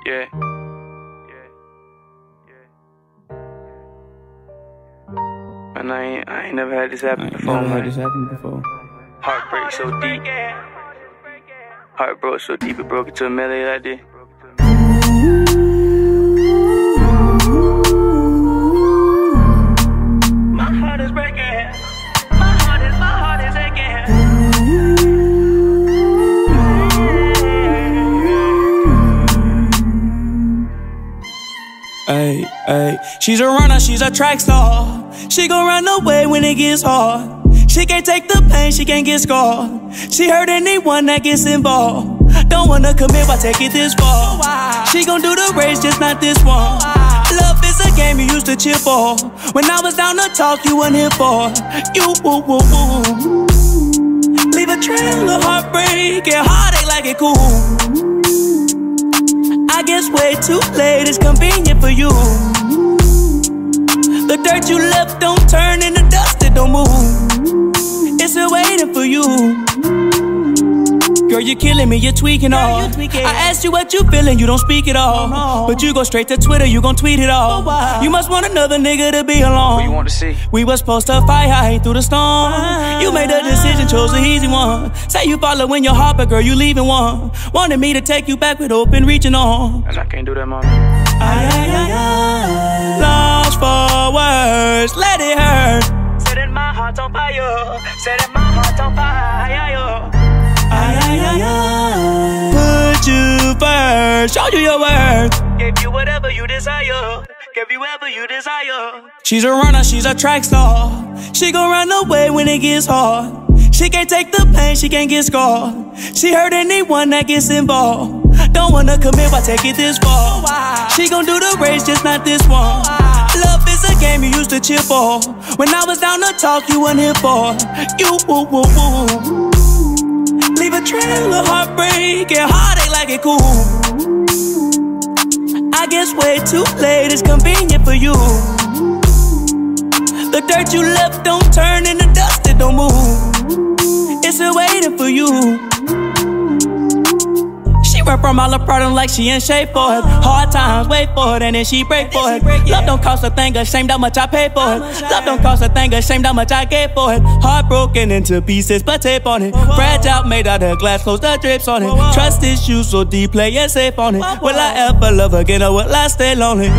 Yeah. And I ain't never had this happen before. Heartbreak so deep. Heart broke so deep it broke into a melody like this. My heart is breaking. My heart is aching. Ay, ay. She's a runner, she's a track star. She gon' run away when it gets hard. She can't take the pain, she can't get scarred. She hurt anyone that gets involved. Don't wanna commit, why take it this far? She gon' do the race, just not this one. Love is a game you used to cheer for. When I was down to talk, you weren't here for. You, woo, woo, woo. Leave a trail of heartbreak and heartache like it cool. I guess way too late is convenient for you. The dirt you left don't turn into dust, it don't move. It's still waiting for you. Girl, you're killing me, you're tweaking all. I asked you what you feeling, you don't speak at all. But you go straight to Twitter, you gon' tweet it all. You must want another nigga to be alone. What you want to see? We was supposed to fight, I hate through the storm. You made the decision, chose the easy one. Say you following your heart, but girl, you leaving one. Wanted me to take you back with open reaching on. And I can't do that, mama. Lost for words, let it hurt. Setting my heart on fire. Setting my heart on fire. Put you first, show you your worth. Give you whatever you desire. Give you whatever you desire. She's a runner, she's a track star. She gon' run away when it gets hard. She can't take the pain, she can't get scarred. She hurt anyone that gets involved. Don't wanna commit, why take it this far? She gon' do the race, just not this one. Love is a game you used to cheer for. When I was down to talk, you weren't here for. You, woo, woo, woo. Leave a trail of heartbreak and heartache like it cool. I guess way too late is convenient for you. The dirt you left don't turn into dust, it don't move. It's still waiting for you. She run from all the problem like she in shape for it. Hard times, wait for it, and then she break for it. Love don't cost a thing, ashamed how much I paid for it. Love don't cost a thing, ashamed how much I gave for it. Heart broken into pieces, but tape on it. Fragile, made out of glass, close the drips on it. Trust issues so deep, playing safe on it. Will I ever love again, or will I stay lonely?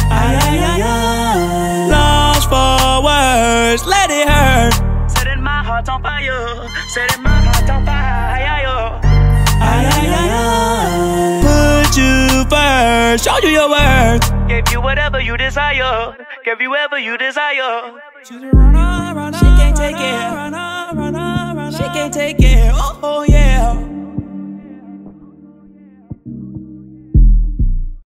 Lost for words, let it hurt. Setting my heart on fire. Setting my heart on fire. Put you first, show you your worth. Give you whatever you desire. Give you whatever you desire. She's a runner, she can't take it. She can't take it. Oh, yeah.